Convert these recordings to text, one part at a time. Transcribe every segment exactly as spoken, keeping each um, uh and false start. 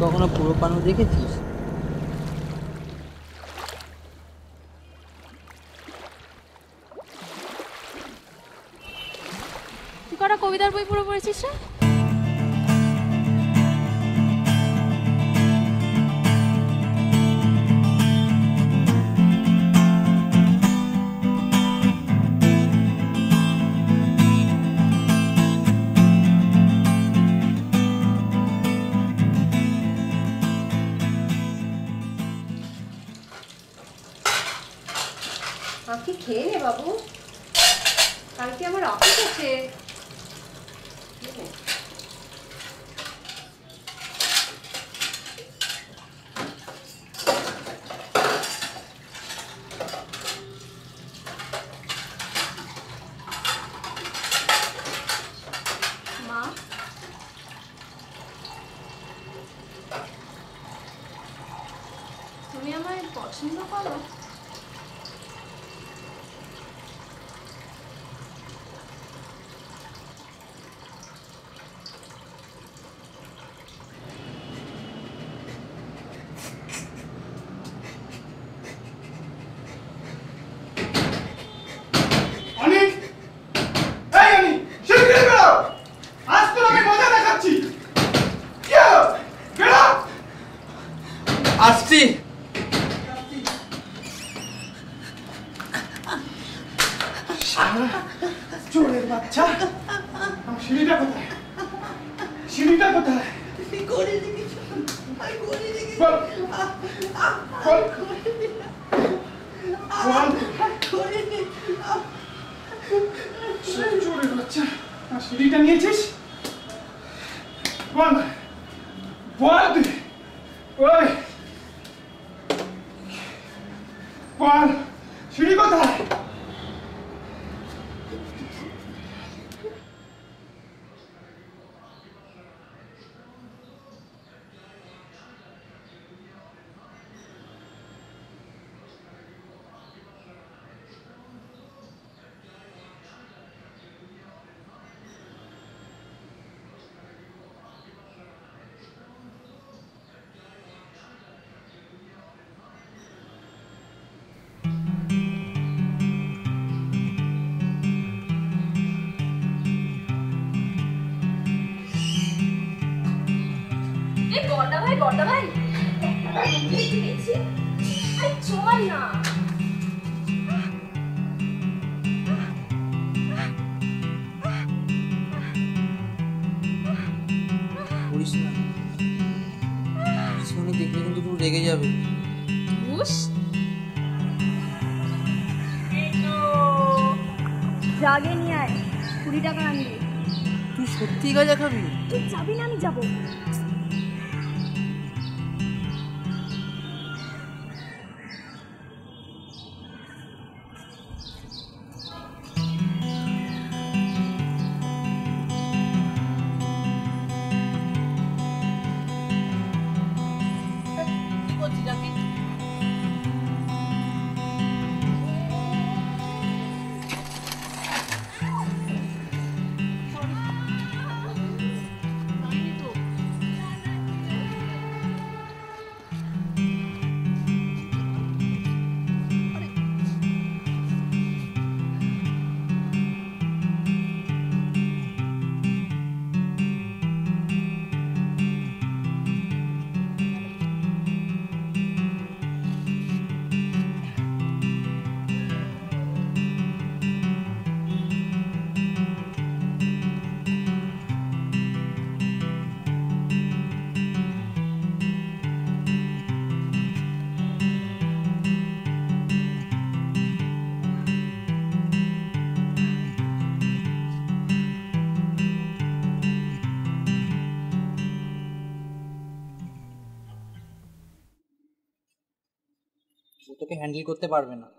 কখনো পুরো পানু দেখেছিস? তুই কটা কবিতার বই পুরো পড়েছিস রে? আঁকি খেয়ে নে বাবু, কালকে আমার অফিস আছে। মা, তুমি আমায় পছন্দ করো? আসছি। চোরের বাচ্চা, সিঁড়িটা কোথায়? সিঁড়িটা কোথায়? করে দেখেছি, আমি করে দেখেছি। বল, বল, বল। করে দেখেছি। চোরের বাচ্চা, সিঁড়িটা নিয়েছিস? বল, বল তুই। ওই বল, সিঁড়ি কোথায়? বর্দাভাই, বর্দাভাই, দেখছি। আরে চল না। করিস না, পিছনে দেখলে কিন্তু তুই রেগে যাবে। বুস জাগে নিয়ে আয়, কুড়ি টাকা আনবি। তুই সত্যি গাঁজা খাবি? তুই যাবি না, আমি যাবো। তোকে হ্যান্ডেল করতে পারবে না।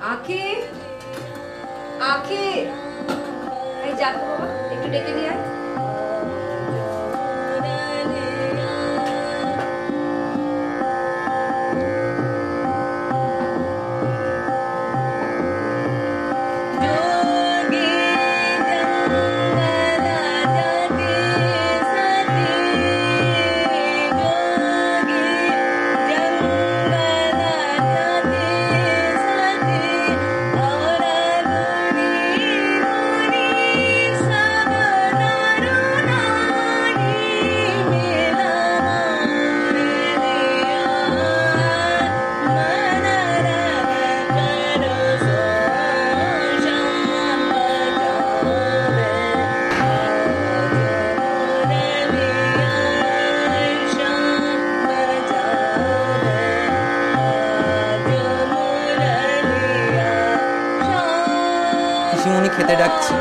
আখি আখি এই যা তো বাবা একটু ডেকে নিয়ে আয়। পিসিমণি খেতে ডাকছি।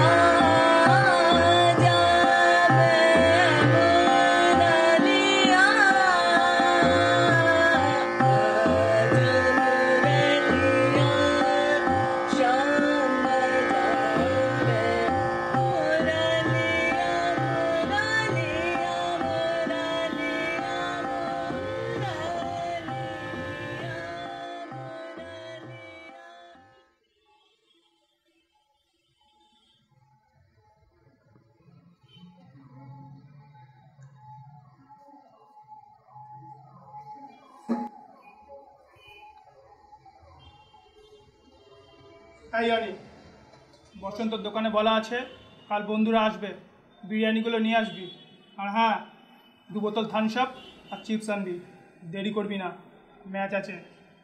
এই অনি, বসন্তর দোকানে বলা আছে কাল বন্ধুরা আসবে, বিরিয়ানিগুলো নিয়ে আসবি। আর হ্যাঁ, দু বোতল থামস আপ আর চিপস আনবি, দেরি করবি না, ম্যাচ আছে।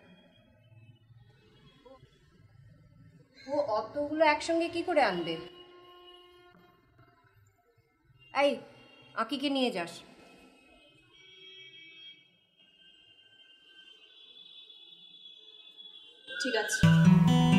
ও অতগুলো একসঙ্গে কি করে আনবে? এই আকিকে নিয়ে যাস। ঠিক আছে।